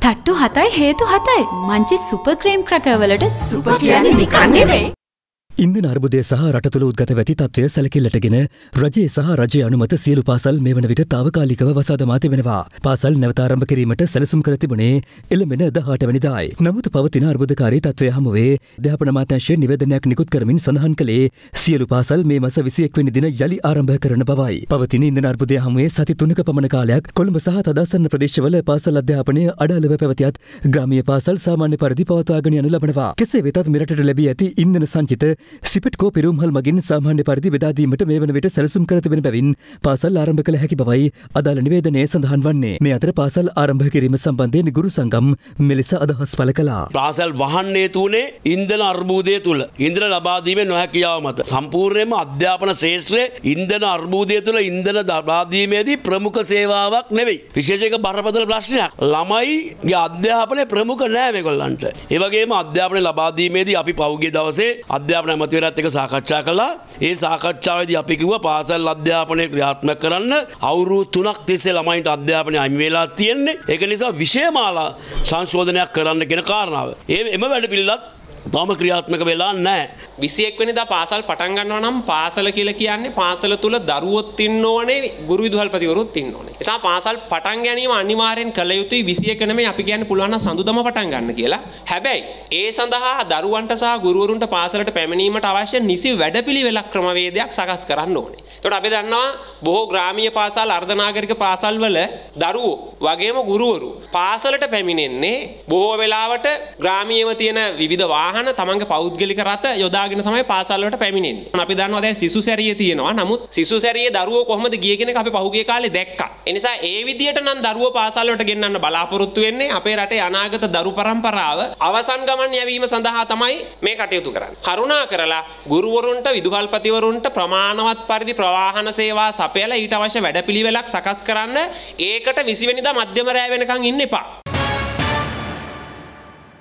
තට්ටු 7යි හේතු 7යි. මංචි සුපර් ක්‍රීම් ක්‍රැකර් වලට සුපර් කියන්නේ නිකන් නෙවෙයි. ඉන්ධන අර්බුදය සහ රට තුළ උද්ගත වැති තත්ත්වය සැලකිල්ලටගෙන රජයේ සහ රජයේ අනුමත සියලු පාසල් මේ වන විට తాවකාලිකව වසා දමා තිබෙනවා. පාසල් නැවත ආරම්භ කිරීමට සැලසුම් කර තිබුණේ එළඹෙන 18 වෙනිදායි. නමුත් පවතින අර්බුදකාරී තත්ත්වය හමුවේ අධ්‍යාපන අමාත්‍යාංශය නිවේදනයක් නිකුත් කරමින් සඳහන් කළේ සියලු පාසල් මේ මාස 21 වෙනි දින යලි ආරම්භ කරන බවයි. පවතින ඉන්ධන අර්බුදය හමුවේ සති 3ක පමණ කාලයක් කොළඹ සහ තදාසන්න ප්‍රදේශවල පාසල් අධ්‍යාපනය අඩාලව පැවතියත් ග්‍රාමීය පාසල් සාමාන්‍ය පරිදි පවත්වාගෙන යනු ලබනවා. කෙසේ වෙතත් මෙරටට ලැබී ඇති ඉන්ධන සංචිත සිපෙට්කෝ පිරුම්හල් මගින් සාමාන්‍ය පරිදි බෙදා දීමට මේ වන විට සැලසුම් කර තිබෙන බැවින් පාසල් ආරම්භ කළ හැකි බවයි අදාළ නිවේදනයේ සඳහන් වන්නේ. මේ අතර පාසල් ආරම්භ කිරීම සම්බන්ධයෙන් ගුරු සංගම් මෙලෙස අදහස් පළ කළා. පාසල් වහන්නේ තුනේ ඉන්ධන අර්බුදය තුල ඉන්ධන ලබා දීමේ නොහැකියාව මත සම්පූර්ණයෙන්ම අධ්‍යාපන ශාස්ත්‍රයේ ඉන්ධන අර්බුදය තුල ඉන්ධන ලබා දීමේදී ප්‍රමුඛ සේවාවක් නෙවෙයි. විශේෂයෙන්ම බරපතල ප්‍රශ්නයක්. ළමයිගේ අධ්‍යාපනයේ ප්‍රමුඛ නෑ මේගොල්ලන්ට. ඒ වගේම අධ්‍යාපනය ලබා දීමේදී අපි පහුගිය දවසේ අධ්‍යාපන අමාත්‍යවරයාත් එක්ක සාකච්ඡා කළා. ඒ සාකච්ඡාවේදී අපි කිව්වා පාසල් අධ්‍යාපනය ක්‍රියාත්මක කරන්න අවුරුදු 3ක් තිස්සේ ළමයින්ට අධ්‍යාපනය අහිමි වෙලා තියෙන්නේ. ඒක නිසා විෂයමාලා සංශෝධනයක් කරන්න කියන කාරණාව. එම වැඩ පිළිලත් තාම ක්‍රියාත්මක වෙලා නැහැ. 21 වෙනිදා පාසල් පටන් ගන්නවා නම් පාසල කියලා කියන්නේ පාසල තුල දරුවොත් ඉන්න ඕනේ, ගුරු විදුහල්පතිවරුත් ඉන්න ඕනේ. ඒ නිසා පාසල් පටන් ගැනීම අනිවාර්යෙන් කළ යුතුයි. 21 නෙමෙයි අපි කියන්නේ පුළුවන් නම් සඳුදම පටන් ගන්න කියලා. හැබැයි ඒ සඳහා දරුවන්ට සහ ගුරුවරුන්ට පාසලට පැමිණීමට අවශ්‍ය නිසි වැඩපිළිවෙලක් ක්‍රමවේදයක් සකස් කරන්න ඕනේ. ඒකට අපි දන්නවා බොහෝ ග්‍රාමීය පාසල්, අර්ධනාගරික පාසල් වල දරුවෝ වගේම ගුරුවරු පාසලට පැමිණෙන්නේ බොහෝ වෙලාවට ග්‍රාමීයව තියෙන විවිධ වාහන තමන්ගේ පෞද්ගලික රථ යොදාගෙන තමයි පාසල් වලට පැමිණෙන්නේ. අපි දන්නවා දැන් සිසු සැරිය තියෙනවා. නමුත් සිසු සැරියේ දරුවෝ කොහොමද ගිය කෙනෙක් අපි පහුගිය කාලේ දැක්කා. ඒ නිසා ඒ විදියට නම් දරුවෝ පාසල් වලට ගෙන්නන්න බලාපොරොත්තු වෙන්නේ අපේ රටේ අනාගත දරු පරම්පරාව අවසන් ගමන් යැවීම සඳහා තමයි මේ කටයුතු කරන්නේ. කරුණා කරලා ගුරුවරුන්ට, විදුහල්පතිවරුන්ට ප්‍රමාණවත් පරිදි ප්‍රවාහන සේවා සපයලා ඊට අවශ්‍ය වැඩපිළිවෙලක් සකස් කරන්න. ඒකට 20 වෙනිදා මධ්‍යම රැය වෙනකන් ඉන්න එපා.